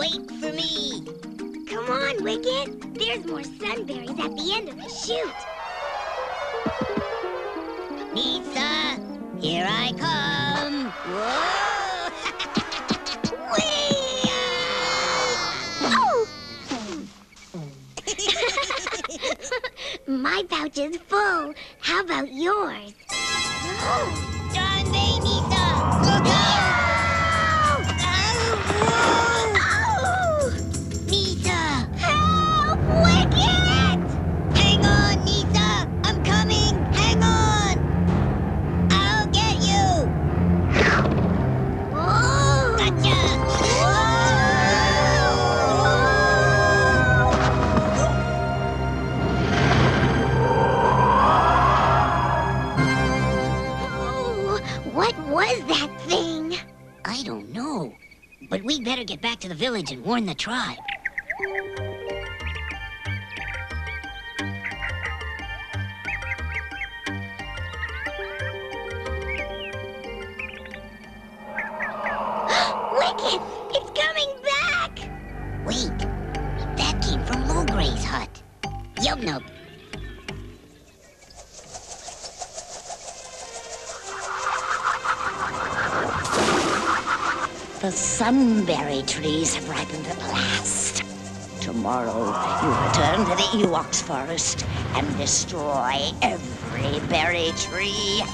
Wait for me. Come on, Wicket. There's more sunberries at the end of the chute. Nisa, here I come. Whoa! Whee! Oh! My pouch is full. How about yours? John Day, Nisa! Look out! Nisa! Help! Wicket! Hang on, Nisa! I'm coming! Hang on! I'll get you! Oh! Gotcha! Oh, what was that thing? I don't know, but we'd better get back to the village and warn the tribe. Wicket! It's coming back! Wait, that came from Logray's hut. Yub nub. The sunberry trees have ripened at last. Tomorrow, you return to the Ewoks forest and destroy every berry tree.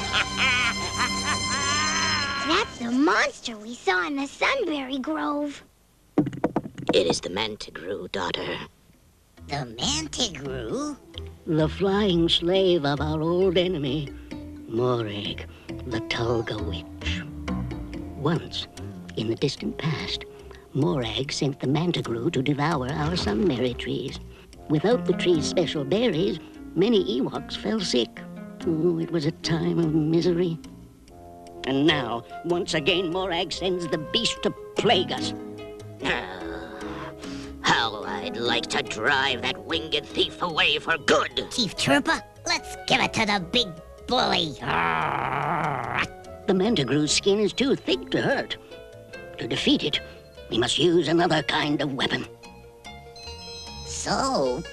That's the monster we saw in the sunberry grove. It is the mantigrue, daughter. The mantigrue? The flying slave of our old enemy, Morag, the Tulga witch. Once, in the distant past, Morag sent the mantigrue to devour our sunberry trees. Without the tree's special berries, many Ewoks fell sick. Oh, it was a time of misery. And now, once again, Morag sends the beast to plague us. How I'd like to drive that winged thief away for good. Chief Trooper, let's give it to the big bully. The mantigrue's skin is too thick to hurt. To defeat it, we must use another kind of weapon. Soap?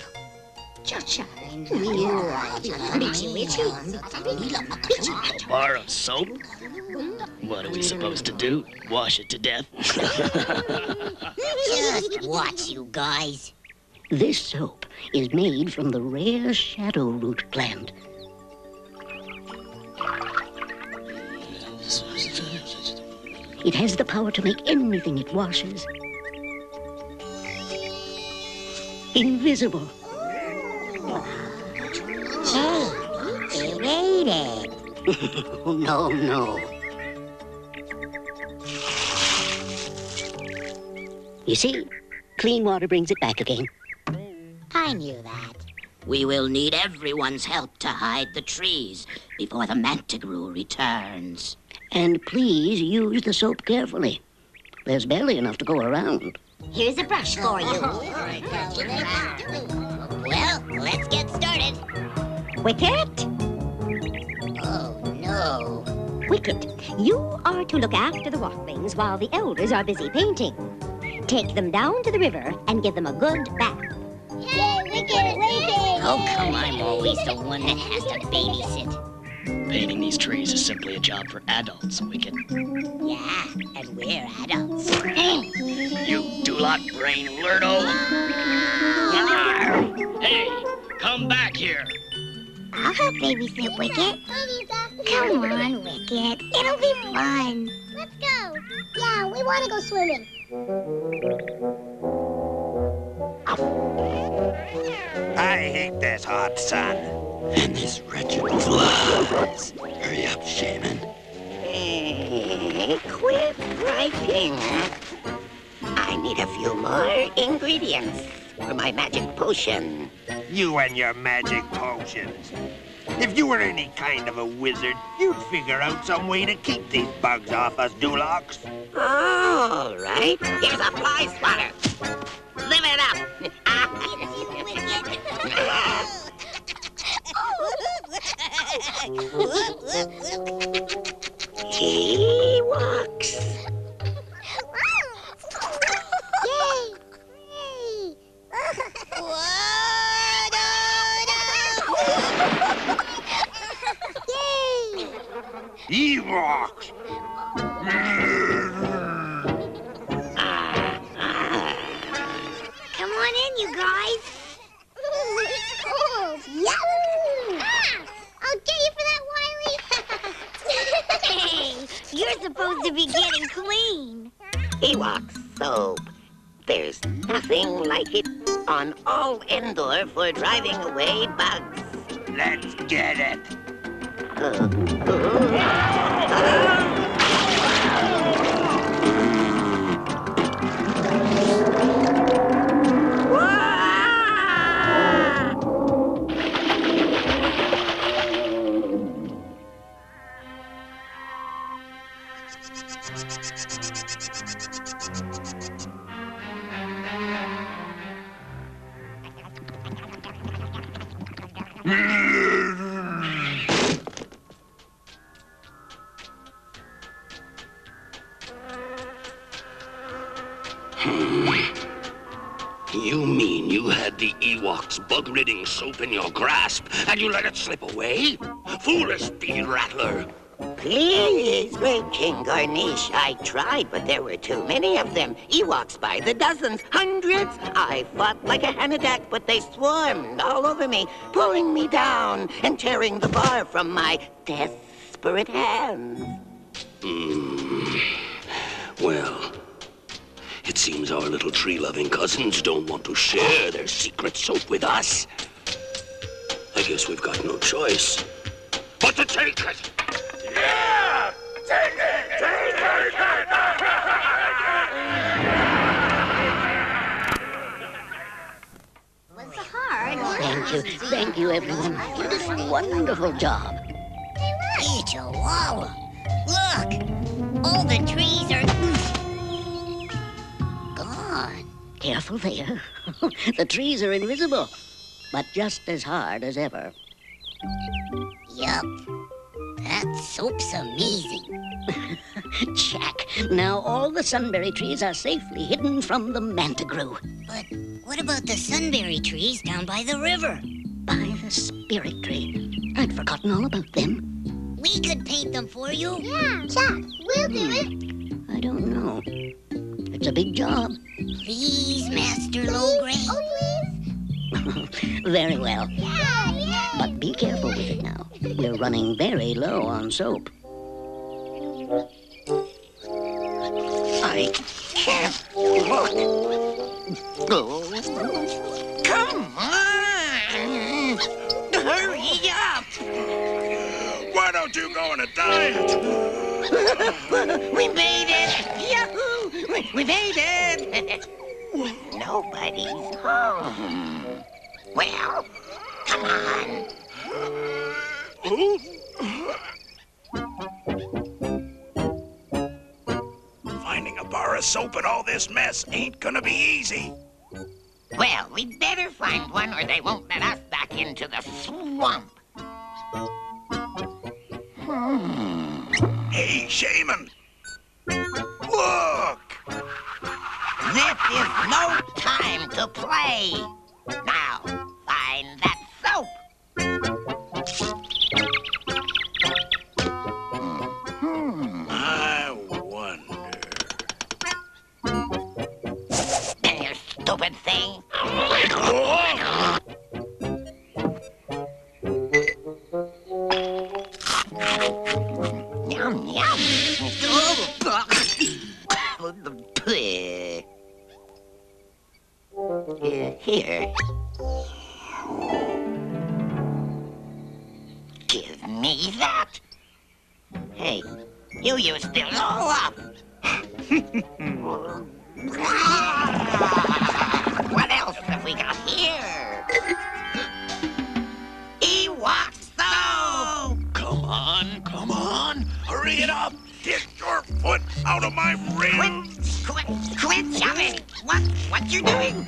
A bar of soap? What are we supposed to do? Wash it to death? Just watch, you guys. This soap is made from the rare shadow root plant. It has the power to make anything it washes invisible. Hey, they made it. No. You see, clean water brings it back again. I knew that. We will need everyone's help to hide the trees before the mantigrue returns. And please use the soap carefully. There's barely enough to go around. Here's a brush for you. Well, let's get started. Wicket? Oh, no. Wicket, you are to look after the watlings while the elders are busy painting. Take them down to the river and give them a good bath. Yay, Wicket! Wicket! How come I'm always the one that has to babysit? Painting these trees is simply a job for adults, Wicket. Yeah, and we're adults. You do-lot brain lurdo! Hey, come back here! I'll help babysit Wicket. Come on, Wicket. It'll be fun. Let's go. Yeah, we want to go swimming. I hate this hot sun. And this wretched flies. Hurry up, Shaman. Quit griping. I need a few more ingredients for my magic potion. You and your magic potions. If you were any kind of a wizard, you'd figure out some way to keep these bugs off us, Dulocks. All right. Here's a fly swatter. Live it up. Ewoks. Ewoks! Come on in, you guys. It's cold. Yahoo! I'll get you for that, Wiley. Hey, you're supposed to be getting clean. Ewoks soap. There's nothing like it on all Endor for driving away bugs. Let's get it. You mean you had the Ewoks bug-ridding soap in your grasp, and you let it slip away? Foolish speed rattler! Please, Great King Garnish. I tried, but there were too many of them. Ewoks by the dozens, hundreds. I fought like a Hanadak, but they swarmed all over me, pulling me down and tearing the bar from my desperate hands. Well, it seems our little tree-loving cousins don't want to share their secret soap with us. I guess we've got no choice but to take it! Yeah! Take it! Take it! Was hard. Thank you, everyone. You did a wonderful job. Hey, Chihuahua. Look! All the trees are gone. Careful there. The trees are invisible, but just as hard as ever. Yup. That soap's amazing. Check. Now all the sunberry trees are safely hidden from the mantigrew. But what about the sunberry trees down by the river? By the spirit tree. I'd forgotten all about them. We could paint them for you. Yeah, Chuck, we'll do it. I don't know. It's a big job. Please, Master Logray. Oh, please? Very well. Yeah, yeah. But be careful with it now. We're running very low on soap. I can't look. Oh. Come on! Hurry up! Why don't you go on a diet? We made it! Yahoo! We made it! Nobody's home. Well, come on. Finding a bar of soap in all this mess ain't gonna be easy. Well, we'd better find one or they won't let us back into the swamp. Hey, Shaman! Look! This is no time to play. Now, find that soap. I wonder... You stupid thing. Yum, yum. Here. Give me that. Hey, you used it all up. What else have we got here? Ewok soap! Come on. Hurry it up. Get your foot out of my ribs. Quit shoving! What you doing?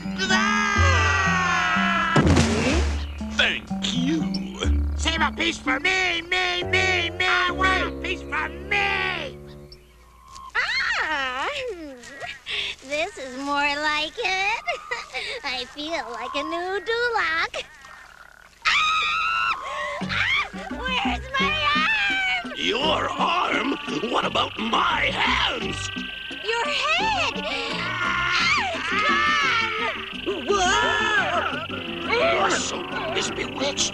Thank you. Save a piece for me. Wait, a piece for me. Ah, this is more like it. I feel like a new Duloc. Where's my arm? Your arm? What about my hands? Your head! It's gone! Your soap is bewitched.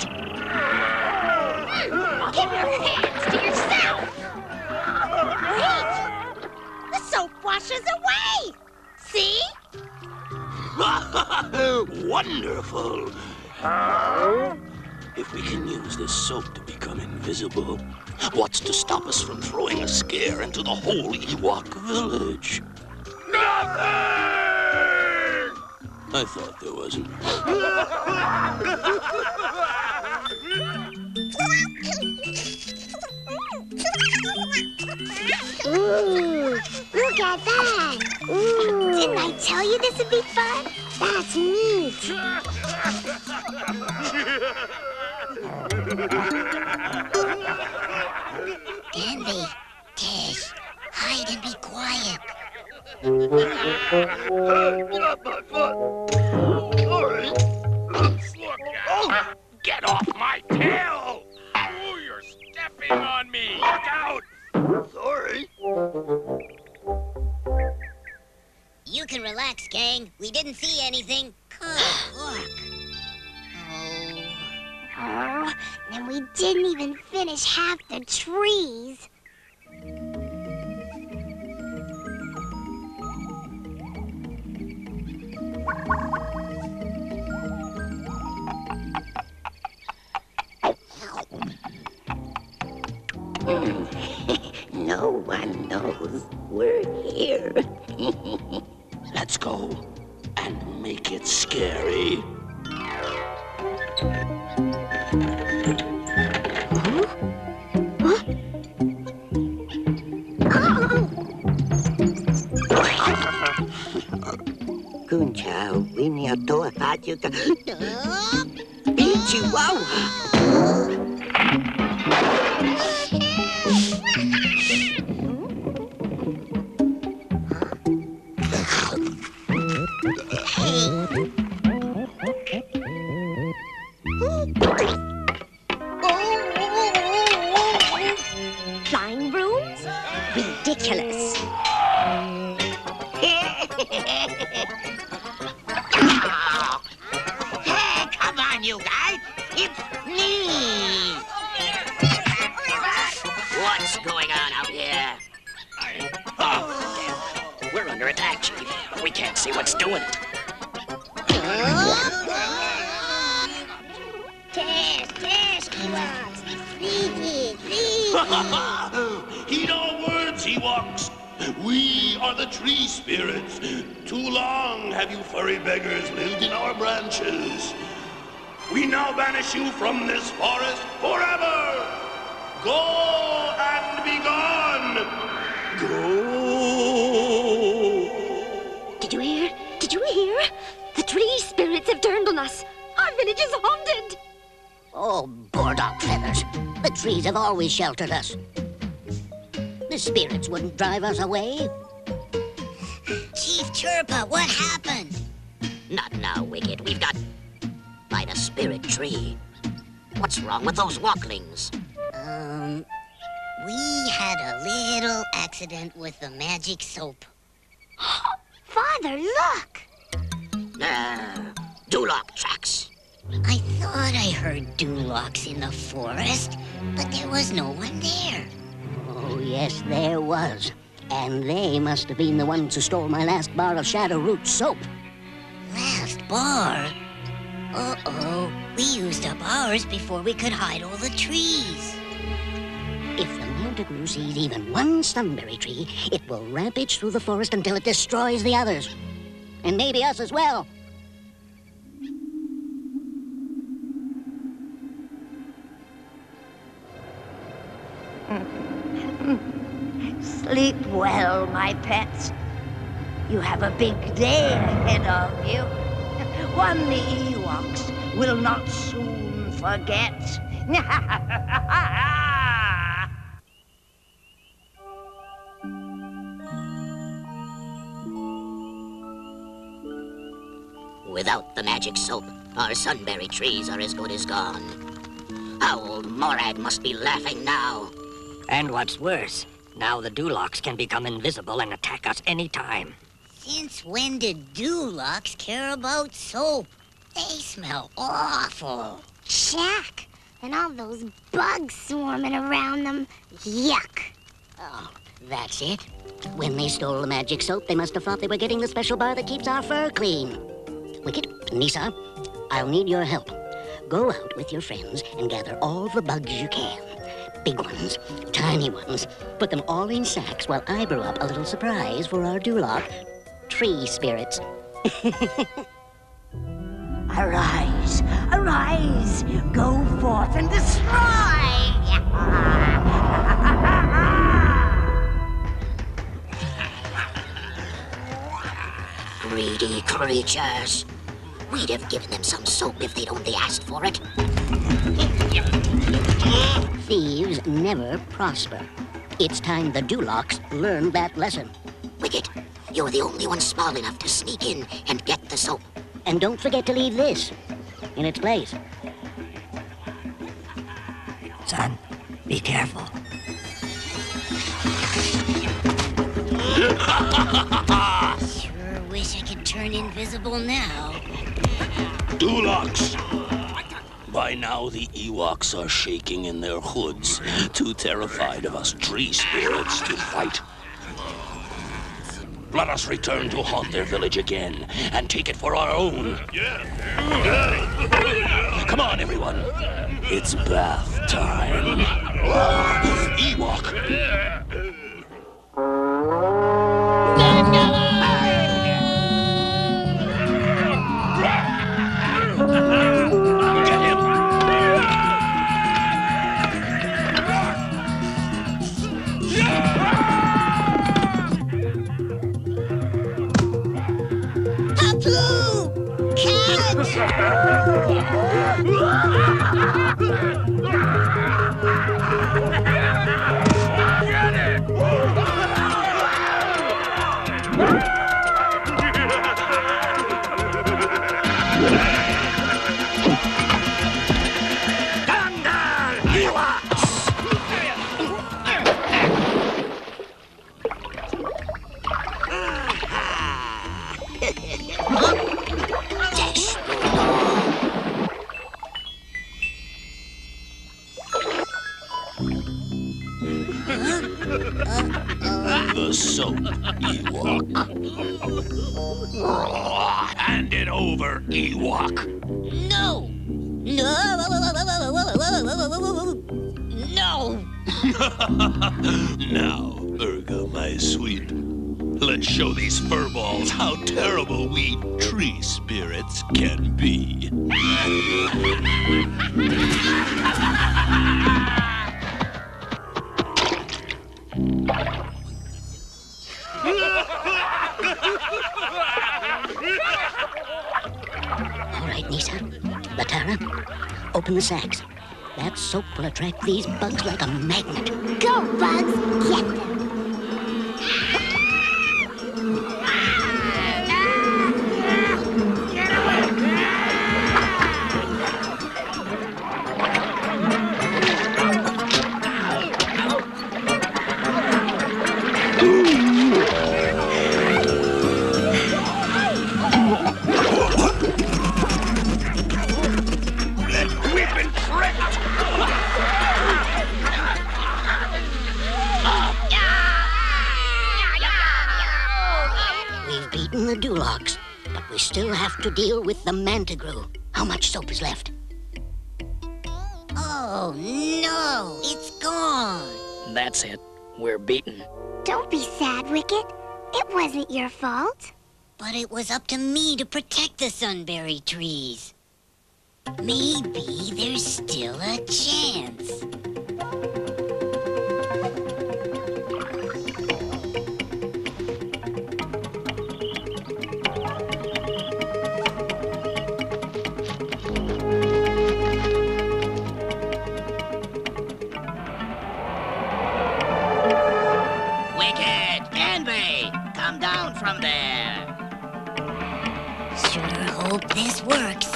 Give your hands to yourself! Wait! The soap washes away! See? Wonderful. If we can use this soap to become invisible, what's to stop us from throwing a scare into the whole Ewok village? Nothing! I thought there wasn't. Ooh, look at that! Ooh. Didn't I tell you this would be fun? That's neat. Envy, Tish, hide and be quiet. Get off my foot! Sorry. Oh, get off my tail! Oh, you're stepping on me! Look out! Sorry. You can relax, gang. We didn't see anything. Good work. Oh, and we didn't even finish half the trees. No one knows we're here. Let's go and make it scary. Kuncha, Winnie, Atoa, Hajuka. Chihuahua. Flying brooms? Ridiculous. Hey, come on, you guys. It's me. What's going on out here? Oh, we're under attack, Chief. We can't see what's doing it. Test, Ewoks. Sneaky. Heed our words, Ewoks. We are the tree spirits. Too long have you furry beggars lived in our branches. We now banish you from this forest forever. Go and be gone. Go. Did you hear? Did you hear? The tree spirits have turned on us. Our village is haunted. Oh, burdock feathers. The trees have always sheltered us. The spirits wouldn't drive us away. Chief Chirpa, what happened? Not now, Wicked. We've got by the spirit tree. What's wrong with those walklings? We had a little accident with the magic soap. Father, look! Duloc tracks. I thought I heard Dulocs in the forest, but there was no one there. Oh, yes, there was. And they must have been the ones who stole my last bar of Shadow Root soap. Last bar? Uh-oh. We used up ours before we could hide all the trees. If the Montague sees even one sunberry tree, it will rampage through the forest until it destroys the others. And maybe us as well. Sleep well, my pets. You have a big day ahead of you. One the Ewoks will not soon forget. Without the magic soap, our sunberry trees are as good as gone. How old Morag must be laughing now. And what's worse, now the Dulocs can become invisible and attack us anytime. Since when did Dulocs care about soap? They smell awful. Jack, and all those bugs swarming around them. Yuck. Oh, that's it. When they stole the magic soap, they must have thought they were getting the special bar that keeps our fur clean. Wicket, Nisa, I'll need your help. Go out with your friends and gather all the bugs you can. Big ones, tiny ones. Put them all in sacks while I brew up a little surprise for our Duloc tree spirits. Arise, arise, go forth and destroy! Greedy creatures. We'd have given them some soap if they'd only asked for it. Thieves never prosper. It's time the Dulocs learned that lesson. Wicket, you're the only one small enough to sneak in and get the soap. And don't forget to leave this in its place. Son, be careful. Sure wish I could turn invisible now. Dulocs! By now the Ewoks are shaking in their hoods, too terrified of us tree spirits to fight. Let us return to haunt their village again and take it for our own. Come on, everyone. It's bath time. Ewok! Get him! Hapu! Catch! Get it! The soap, Ewok. Hand it over, Ewok. No! No! No! Now, Urga, my sweet, let's show these furballs how terrible we tree spirits can be. All right, Nisa, Latara, open the sacks. That soap will attract these bugs like a magnet. Go, bugs. Get them. We've been tricked! We've beaten the Dulocs, but we still have to deal with the Mantigrew. How much soap is left? Oh, no! It's gone! That's it. We're beaten. Don't be sad, Wicket. It wasn't your fault. But it was up to me to protect the sunberry trees. Maybe there's still a chance. Wicked! Envy! Come down from there! Sure hope this works.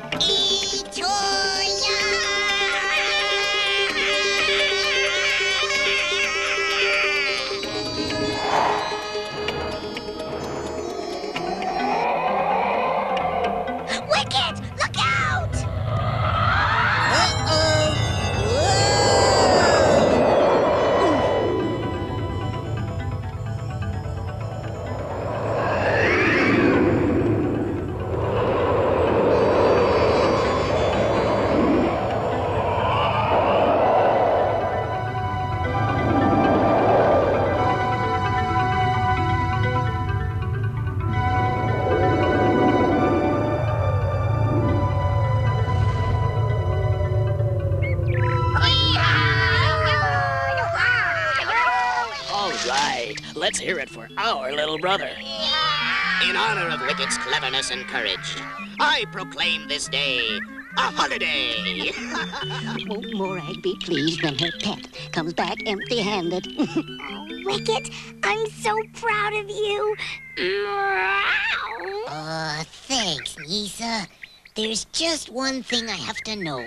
Etoya! Wicket! Look out! All right, let's hear it for our little brother. In honor of Wicket's cleverness and courage, I proclaim this day a holiday. Won't Morag be pleased when her pet comes back empty-handed? Oh, Wicket, I'm so proud of you. Thanks, Nisa. There's just one thing I have to know.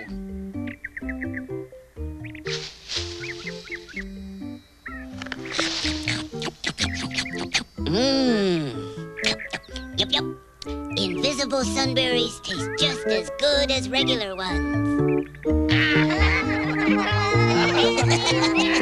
Yup. Invisible sunberries taste just as good as regular ones.